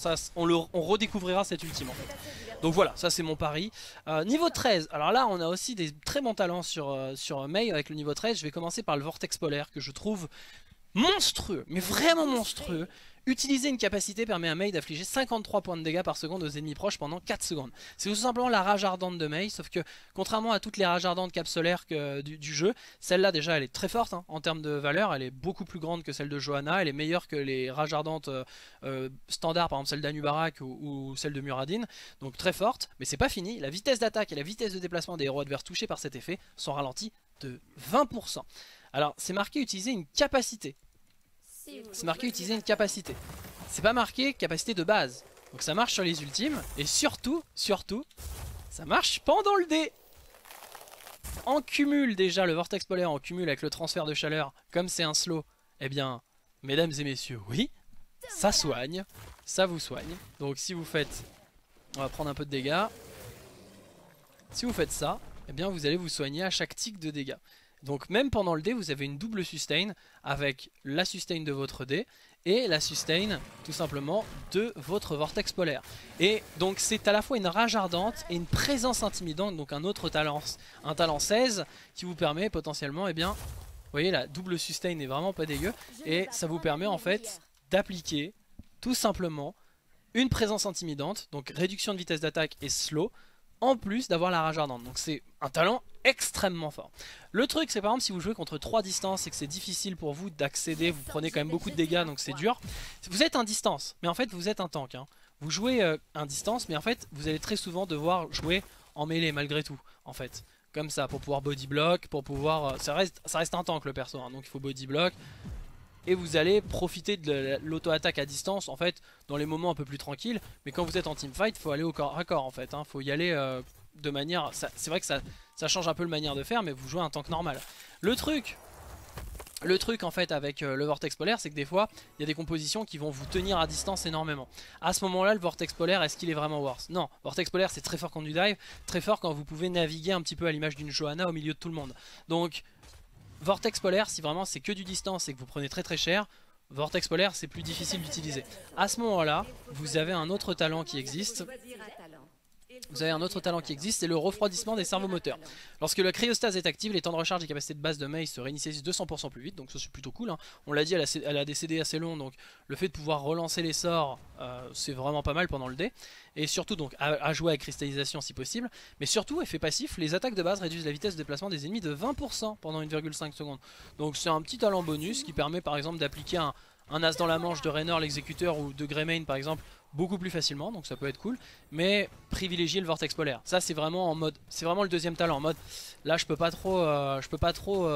on redécouvrira cette ultime en fait. Donc voilà, ça c'est mon pari. Niveau 13, alors là on a aussi des très bons talents sur Mei avec le niveau 13. Je vais commencer par le Vortex Polaire que je trouve monstrueux, mais vraiment monstrueux. Utiliser une capacité permet à Mei d'affliger 53 points de dégâts par seconde aux ennemis proches pendant 4 secondes. C'est tout simplement la rage ardente de Mei, sauf que contrairement à toutes les rages ardentes cap solaires du jeu, celle-là déjà elle est très forte hein, en termes de valeur, elle est beaucoup plus grande que celle de Johanna, elle est meilleure que les rages ardentes standards, par exemple celle d'Anubarak ou celle de Muradin, donc très forte, mais c'est pas fini, la vitesse d'attaque et la vitesse de déplacement des héros adverses touchés par cet effet sont ralentis de 20%. Alors c'est marqué utiliser une capacité. C'est marqué utiliser une capacité. C'est pas marqué capacité de base. Donc ça marche sur les ultimes. Et surtout, ça marche pendant le dé. En cumul déjà, le Vortex Polaire en cumul avec le transfert de chaleur, comme c'est un slow, eh bien, mesdames et messieurs, oui, ça soigne. Ça vous soigne. Donc si vous faites... On va prendre un peu de dégâts. Si vous faites ça, eh bien vous allez vous soigner à chaque tic de dégâts. Donc même pendant le dé, vous avez une double sustain avec la sustain de votre dé et la sustain tout simplement de votre vortex polaire. Et donc c'est à la fois une rage ardente et une présence intimidante, donc un autre talent, un talent 16 qui vous permet potentiellement, eh bien, vous voyez la double sustain n'est vraiment pas dégueu, et ça vous permet en fait d'appliquer tout simplement une présence intimidante, donc réduction de vitesse d'attaque et slow, en plus d'avoir la rage ardente. Donc c'est un talent extrêmement fort. Le truc c'est par exemple si vous jouez contre 3 distances et que c'est difficile pour vous d'accéder, vous prenez quand même beaucoup de dégâts donc c'est dur. Vous êtes un distance mais en fait vous êtes un tank hein. Vous jouez un distance mais en fait vous allez très souvent devoir jouer en mêlée malgré tout en fait. Comme ça pour pouvoir body block, pour pouvoir... ça reste un tank le perso hein, donc il faut body block. Et vous allez profiter de l'auto-attaque à distance en fait dans les moments un peu plus tranquilles. Mais quand vous êtes en teamfight, il faut aller au corps à corps en fait. Faut y aller de manière... C'est vrai que ça change un peu la manière de faire, mais vous jouez un tank normal. Le truc en fait avec le Vortex Polaire, c'est que des fois, il y a des compositions qui vont vous tenir à distance énormément. À ce moment-là, le Vortex Polaire, est-ce qu'il est vraiment worse? Non, Vortex Polaire c'est très fort quand du dive, très fort quand vous pouvez naviguer un petit peu à l'image d'une Johanna au milieu de tout le monde. Donc... Vortex Polaire, si vraiment c'est que du distance et que vous prenez très très cher, Vortex Polaire c'est plus difficile d'utiliser. À ce moment-là, vous avez un autre talent qui existe. C'est le refroidissement des servomoteurs. Lorsque la cryostase est active, les temps de recharge des capacités de base de Mei se réinitialisent 200% plus vite, donc ça c'est plutôt cool hein. On l'a dit, elle a des CD assez longs, donc le fait de pouvoir relancer les sorts, c'est vraiment pas mal pendant le dé. Et surtout donc à jouer avec cristallisation si possible. Mais surtout, effet passif, les attaques de base réduisent la vitesse de déplacement des ennemis de 20% pendant 1,5 secondes. Donc c'est un petit talent bonus qui permet par exemple d'appliquer un as dans la manche de Raynor l'exécuteur ou de Greymane par exemple beaucoup plus facilement, donc ça peut être cool. Mais privilégier le Vortex Polaire, ça c'est vraiment en mode, c'est vraiment le deuxième talent en mode là je peux pas trop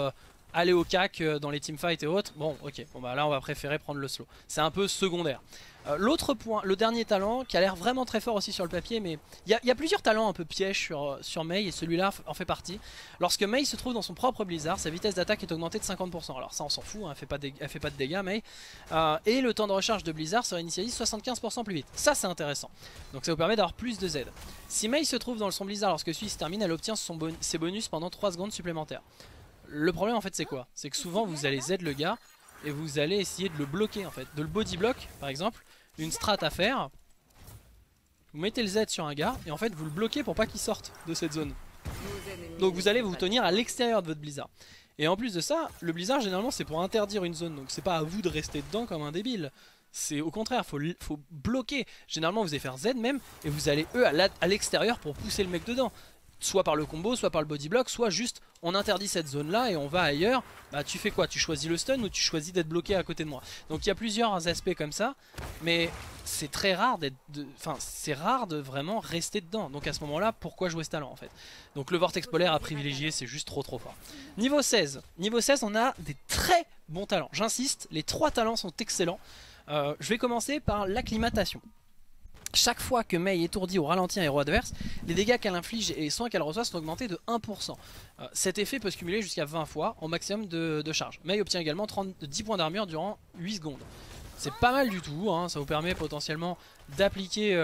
aller au cac dans les teamfights et autres, bon ok, bon bah là on va préférer prendre le slow. C'est un peu secondaire. L'autre point, le dernier talent qui a l'air vraiment très fort aussi sur le papier, mais il y a plusieurs talents un peu pièges sur Mei et celui-là en fait partie. Lorsque Mei se trouve dans son propre blizzard, sa vitesse d'attaque est augmentée de 50%. Alors ça on s'en fout, hein, elle fait pas de dégâts Mei. Et le temps de recharge de blizzard sera initialisé 75% plus vite. Ça c'est intéressant. Donc ça vous permet d'avoir plus de Z. Si Mei se trouve dans son blizzard lorsque celui se termine, elle obtient ses bonus pendant 3 secondes supplémentaires. Le problème en fait c'est quoi? C'est que souvent vous allez Z le gars et vous allez essayer de le bloquer en fait. De le body block par exemple. Une strat à faire, vous mettez le Z sur un gars et en fait vous le bloquez pour pas qu'il sorte de cette zone. Donc vous allez vous tenir à l'extérieur de votre blizzard. Et en plus de ça, le blizzard généralement c'est pour interdire une zone, donc c'est pas à vous de rester dedans comme un débile. C'est au contraire, faut bloquer. Généralement vous allez faire Z même et vous allez eux à l'extérieur pour pousser le mec dedans. Soit par le combo, soit par le body block, soit juste on interdit cette zone là et on va ailleurs. Bah tu fais quoi? Tu choisis le stun ou tu choisis d'être bloqué à côté de moi? Donc il y a plusieurs aspects comme ça, mais c'est très rare c'est rare de vraiment rester dedans. Donc à ce moment là, pourquoi jouer ce talent en fait? Donc le vortex polaire à privilégier, c'est juste trop fort. Niveau 16, on a des très bons talents. J'insiste, les 3 talents sont excellents. Je vais commencer par l'acclimatation. Chaque fois que Mei étourdit ou ralentit un héros adverse, les dégâts qu'elle inflige et les soins qu'elle reçoit sont augmentés de 1%. Cet effet peut se cumuler jusqu'à 20 fois en maximum de charge. Mei obtient également 10 points d'armure durant 8 secondes. C'est pas mal du tout, hein, ça vous permet potentiellement d'augmenter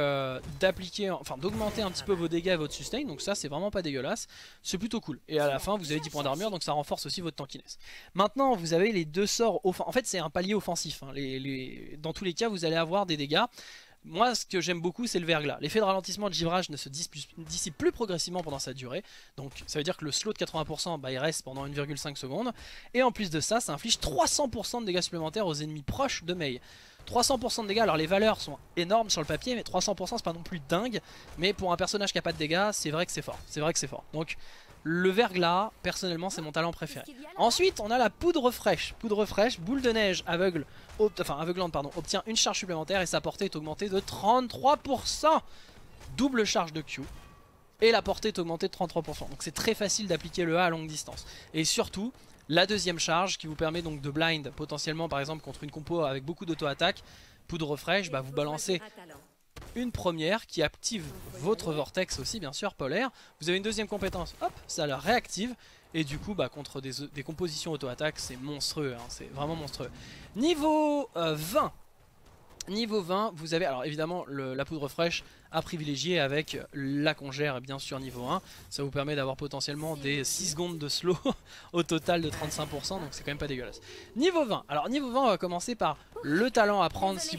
un petit peu vos dégâts et votre sustain, donc ça c'est vraiment pas dégueulasse, c'est plutôt cool. Et à la fin vous avez 10 points d'armure, donc ça renforce aussi votre tankiness. Maintenant vous avez les 2 sorts, en fait c'est un palier offensif, hein. Dans tous les cas vous allez avoir des dégâts. Moi ce que j'aime beaucoup c'est le verglas. L'effet de ralentissement de givrage ne se dissipe plus progressivement pendant sa durée. Donc ça veut dire que le slow de 80% bah, il reste pendant 1,5 secondes. Et en plus de ça, ça inflige 300% de dégâts supplémentaires aux ennemis proches de Mei. 300% de dégâts, alors les valeurs sont énormes sur le papier, mais 300% c'est pas non plus dingue. Mais pour un personnage qui a pas de dégâts, c'est vrai que c'est fort. C'est vrai que c'est fort. Donc le verglas, personnellement c'est mon talent préféré. Ensuite on a la poudre fraîche. Poudre fraîche, boule de neige aveuglante pardon, obtient une charge supplémentaire et sa portée est augmentée de 33%. Double charge de Q. Et la portée est augmentée de 33%. Donc c'est très facile d'appliquer le A à longue distance. Et surtout, la deuxième charge qui vous permet donc de blind potentiellement par exemple contre une compo avec beaucoup d'auto-attaque. Poudre fraîche, bah, vous balancez une première qui active votre vortex aussi bien sûr polaire. Vous avez une deuxième compétence, hop, ça la réactive. Et du coup bah, contre des compositions auto-attaque c'est monstrueux, hein, c'est vraiment monstrueux. Niveau 20, vous avez alors évidemment la poudre fraîche à privilégier avec la congère bien sûr niveau 1. Ça vous permet d'avoir potentiellement des 6 secondes de slow au total de 35%, donc c'est quand même pas dégueulasse. Niveau 20, alors niveau 20 on va commencer par le talent à prendre si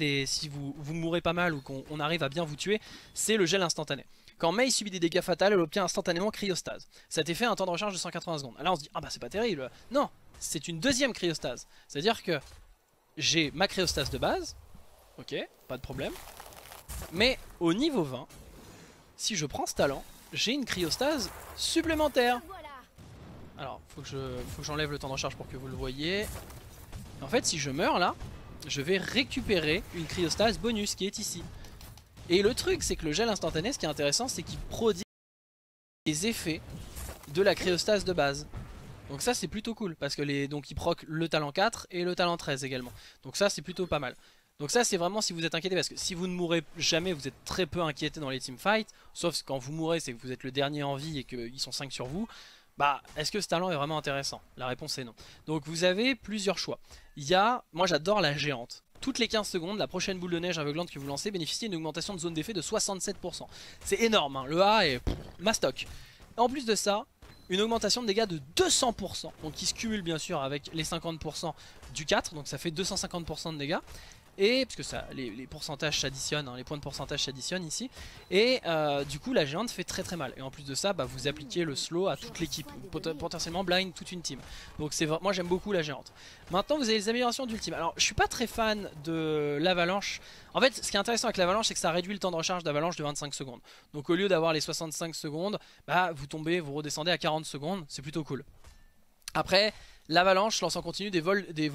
vous mourrez pas mal ou qu'on arrive à bien vous tuer, c'est le gel instantané. Quand Mei subit des dégâts fatals, elle obtient instantanément cryostase. Cet effet a un temps de recharge de 180 secondes. Là on se dit ah bah c'est pas terrible. Non, c'est une deuxième cryostase. C'est à dire que j'ai ma cryostase de base. Ok, pas de problème. Mais au niveau 20, si je prends ce talent, j'ai une cryostase supplémentaire. Alors, faut que j'enlève le temps de recharge pour que vous le voyez. En fait, si je meurs là, je vais récupérer une cryostase bonus qui est ici. Et le truc, c'est que le gel instantané, ce qui est intéressant, c'est qu'il prodigue les effets de la cryostase de base. Donc ça c'est plutôt cool parce que donc il proc le talent 4 et le talent 13 également. Donc ça c'est plutôt pas mal. Donc ça c'est vraiment si vous êtes inquiété, parce que si vous ne mourrez jamais, vous êtes très peu inquiété dans les teamfights. Sauf quand vous mourrez, c'est que vous êtes le dernier en vie et qu'ils sont 5 sur vous. Bah est-ce que ce talent est vraiment intéressant? La réponse est non. Donc vous avez plusieurs choix. Moi j'adore la géante. Toutes les 15 secondes, la prochaine boule de neige aveuglante que vous lancez bénéficie d'une augmentation de zone d'effet de 67%. C'est énorme, hein. Le A est mastoc. En plus de ça, une augmentation de dégâts de 200%, donc qui se cumule bien sûr avec les 50% du 4, donc ça fait 250% de dégâts. Et parce que ça, les pourcentages s'additionnent, hein, les points de pourcentage s'additionnent ici. Et du coup la géante fait très mal. Et en plus de ça, bah, vous appliquez le slow à toute l'équipe, potentiellement blind toute une team. Donc moi j'aime beaucoup la géante. Maintenant vous avez les améliorations d'ultime. Alors je suis pas très fan de l'avalanche. En fait ce qui est intéressant avec l'avalanche, c'est que ça réduit le temps de recharge d'avalanche de 25 secondes. Donc au lieu d'avoir les 65 secondes, bah, vous redescendez à 40 secondes, c'est plutôt cool. Après, l'avalanche lance en continu des volets de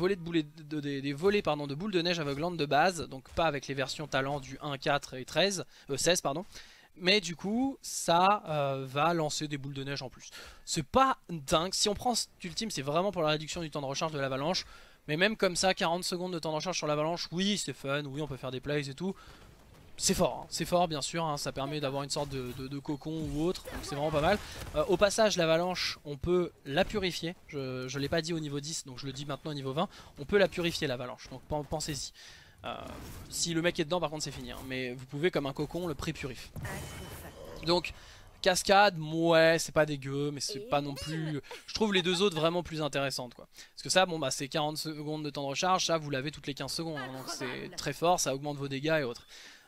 boules de neige aveuglantes de base, donc pas avec les versions talent du 1, 4 et 16 pardon. Mais du coup, ça va lancer des boules de neige en plus. C'est pas dingue. Si on prend cet ultime, c'est vraiment pour la réduction du temps de recharge de l'avalanche. Mais même comme ça, 40 secondes de temps de recharge sur l'avalanche, oui, c'est fun, oui, on peut faire des plays et tout. C'est fort, hein. C'est fort bien sûr, hein. Ça permet d'avoir une sorte de cocon ou autre, donc c'est vraiment pas mal. Au passage, l'avalanche, on peut la purifier. Je l'ai pas dit au niveau 10, donc je le dis maintenant au niveau 20. On peut la purifier l'avalanche, donc pensez-y. Si le mec est dedans, par contre c'est fini, hein. Mais vous pouvez comme un cocon le pré-purif. Donc cascade, ouais, c'est pas dégueu, mais c'est pas non plus... Je trouve les deux autres vraiment plus intéressantes, quoi. Parce que ça, bon bah c'est 40 secondes de temps de recharge, ça vous l'avez toutes les 15 secondes, hein. Donc c'est très fort, ça augmente vos dégâts et autres.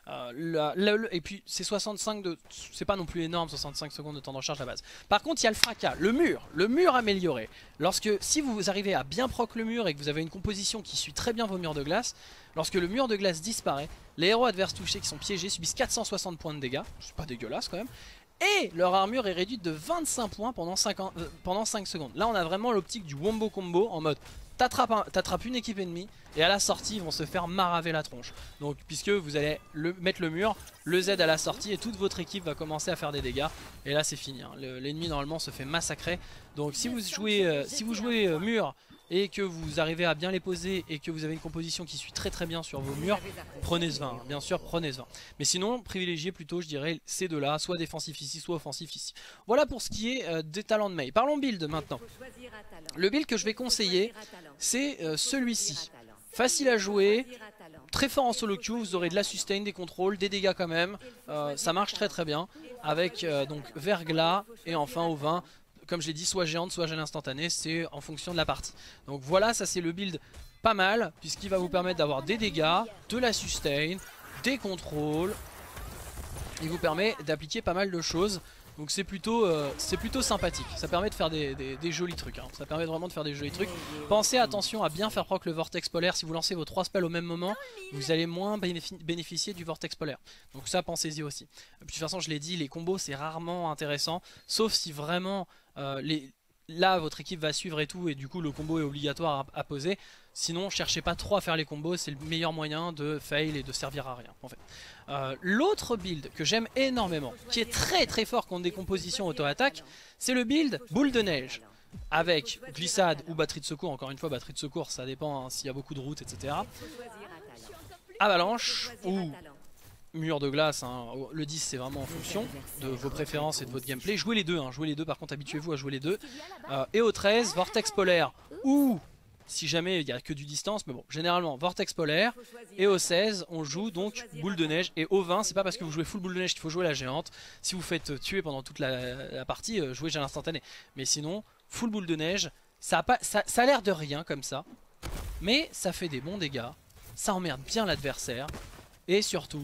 Et puis c'est 65 de... C'est pas non plus énorme, 65 secondes de temps de recharge à la base. Par contre il y a le fracas, le mur amélioré. Si vous arrivez à bien proc le mur et que vous avez une composition qui suit très bien vos murs de glace, lorsque le mur de glace disparaît, les héros adverses touchés qui sont piégés subissent 460 points de dégâts. C'est pas dégueulasse quand même. Et leur armure est réduite de 25 points pendant 5 secondes. Là on a vraiment l'optique du wombo combo en mode t'attrapes une équipe ennemie et à la sortie ils vont se faire maraver la tronche. Donc puisque vous allez mettre le mur, le Z à la sortie et toute votre équipe va commencer à faire des dégâts. Et là c'est fini, hein. L'ennemi normalement se fait massacrer. Donc si vous jouez mur et que vous arrivez à bien les poser et que vous avez une composition qui suit très bien sur vos murs, prenez ce 20, hein. Bien sûr prenez ce 20. Mais sinon privilégiez plutôt je dirais ces deux là, soit défensif ici, soit offensif ici. Voilà pour ce qui est des talents de Mei. Parlons build maintenant. Le build que je vais conseiller c'est celui-ci. Facile à jouer, très fort en solo queue, vous aurez de la sustain, des contrôles, des dégâts quand même. Ça marche très bien avec donc verglas et enfin au 20. Comme je l'ai dit, soit géante, soit gel instantané, c'est en fonction de la partie. Donc voilà, ça c'est le build pas mal, puisqu'il va vous permettre d'avoir des dégâts, de la sustain, des contrôles. Il vous permet d'appliquer pas mal de choses. Donc c'est plutôt sympathique. Ça permet de faire des jolis trucs, hein. Ça permet vraiment de faire des jolis trucs. Pensez attention à bien faire proc le vortex polaire. Si vous lancez vos 3 spells au même moment, vous allez moins bénéficier du vortex polaire. Donc ça pensez-y aussi. De toute façon je l'ai dit, les combos c'est rarement intéressant. Sauf si vraiment là votre équipe va suivre et tout, et du coup le combo est obligatoire à poser. Sinon cherchez pas trop à faire les combos, c'est le meilleur moyen de fail et de servir à rien en fait. L'autre build que j'aime énormément, qui est très fort contre des compositions auto-attaque, c'est le build boule de neige. Avec glissade ou batterie de secours, encore une fois batterie de secours ça dépend, hein, s'il y a beaucoup de routes etc. Avalanche ou mur de glace, hein. Le 10 c'est vraiment en fonction de vos préférences et de votre gameplay. Jouez les deux, hein. Jouez les deux, par contre habituez-vous à jouer les deux. Et au 13, vortex polaire ou si jamais il n'y a que du distance, mais bon, généralement vortex polaire. Et au 16 on joue donc boule de neige. Et au 20 c'est pas parce que vous jouez full boule de neige qu'il faut jouer la géante. Si vous faites tuer pendant toute la partie, jouez gel instantané. Mais sinon full boule de neige, ça a l'air de rien comme ça, mais ça fait des bons dégâts, ça emmerde bien l'adversaire. Et surtout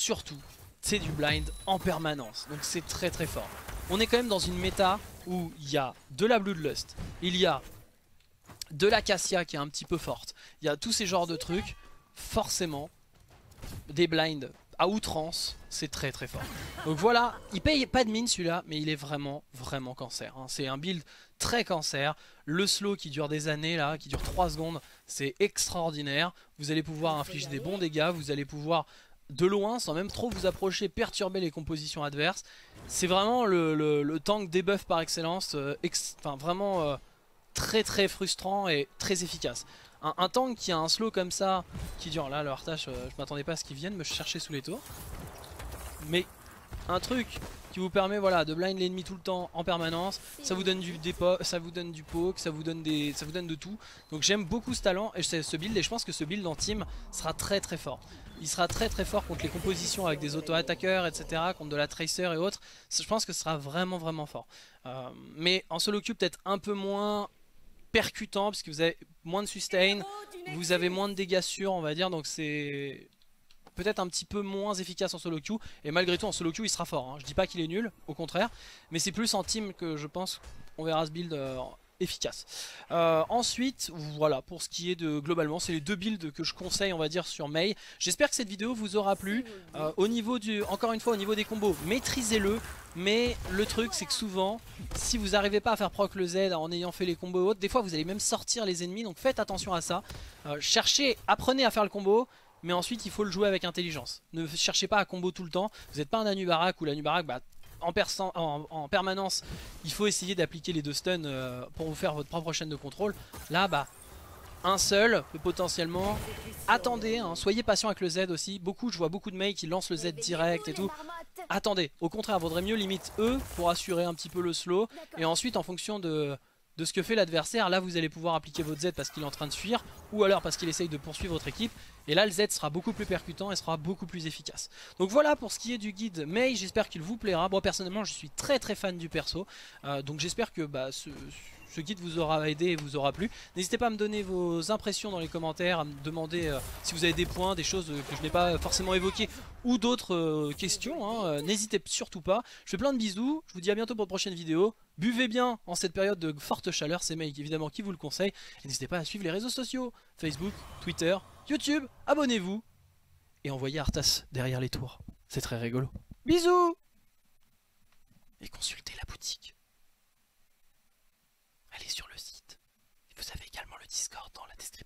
c'est du blind en permanence. Donc c'est très fort. On est quand même dans une méta où il y a de la Bloodlust, il y a de la Cassia qui est un petit peu forte, il y a tous ces genres de trucs. Forcément des blinds à outrance, c'est très fort. Donc voilà, il paye pas de mine celui-là, mais il est vraiment cancer, hein. C'est un build très cancer. Le slow qui dure des années là, qui dure 3 secondes, c'est extraordinaire. Vous allez pouvoir infliger des bons dégâts, vous allez pouvoir de loin, sans même trop vous approcher, perturber les compositions adverses. C'est vraiment le tank debuff par excellence, enfin vraiment très frustrant et très efficace. Un tank qui a un slow comme ça, qui dure, là le Artash, je m'attendais pas à ce qu'il vienne me chercher sous les tours. Mais un truc qui vous permet voilà, de blind l'ennemi tout le temps en permanence, ça vous donne du dépôt, ça vous donne du poke, ça vous donne de tout. Donc j'aime beaucoup ce talent et ce build, et je pense que ce build en team sera très fort. Il sera très fort contre les compositions avec des auto-attaqueurs, etc. Contre de la tracer et autres. Je pense que ce sera vraiment fort. Mais en solo queue peut-être un peu moins percutant, parce que vous avez moins de sustain, vous avez moins de dégâts sûrs on va dire, donc c'est peut-être un petit peu moins efficace en solo queue. Et malgré tout en solo queue il sera fort, hein. Je dis pas qu'il est nul, au contraire, mais c'est plus en team que je pense on verra ce build efficace. Ensuite voilà, pour ce qui est de globalement c'est les deux builds que je conseille on va dire sur Mei. J'espère que cette vidéo vous aura plu. Au niveau encore une fois au niveau des combos, maîtrisez-le. Mais le truc c'est que souvent si vous n'arrivez pas à faire proc le Z en ayant fait les combos et autres, des fois vous allez même sortir les ennemis, donc faites attention à ça. Apprenez à faire le combo, mais ensuite il faut le jouer avec intelligence. Ne cherchez pas à combo tout le temps, vous n'êtes pas un Anubarak où l'Anubarak, bah, en permanence, il faut essayer d'appliquer les 2 stuns pour vous faire votre propre chaîne de contrôle. Là, bah, un seul, potentiellement. Attendez, hein, soyez patient avec le Z aussi. Je vois beaucoup de mecs qui lancent le Z direct et tout. Attendez, au contraire, vaudrait mieux limite eux pour assurer un petit peu le slow. Et ensuite, en fonction de ce que fait l'adversaire, là vous allez pouvoir appliquer votre Z parce qu'il est en train de fuir, ou alors parce qu'il essaye de poursuivre votre équipe. Et là le Z sera beaucoup plus percutant et sera beaucoup plus efficace. Donc voilà pour ce qui est du guide Mei, j'espère qu'il vous plaira. Moi personnellement je suis très fan du perso, donc j'espère que ce guide vous aura aidé et vous aura plu. N'hésitez pas à me donner vos impressions dans les commentaires, à me demander si vous avez des points, des choses que je n'ai pas forcément évoquées ou d'autres questions, hein. N'hésitez surtout pas. Je fais plein de bisous, je vous dis à bientôt pour de prochaines vidéos. Buvez bien en cette période de forte chaleur, c'est Mike évidemment qui vous le conseille. Et n'hésitez pas à suivre les réseaux sociaux, Facebook, Twitter, YouTube, abonnez-vous et envoyez Arthas derrière les tours. C'est très rigolo. Bisous. Et consultez la boutique. Allez sur le site. Vous avez également le Discord dans la description.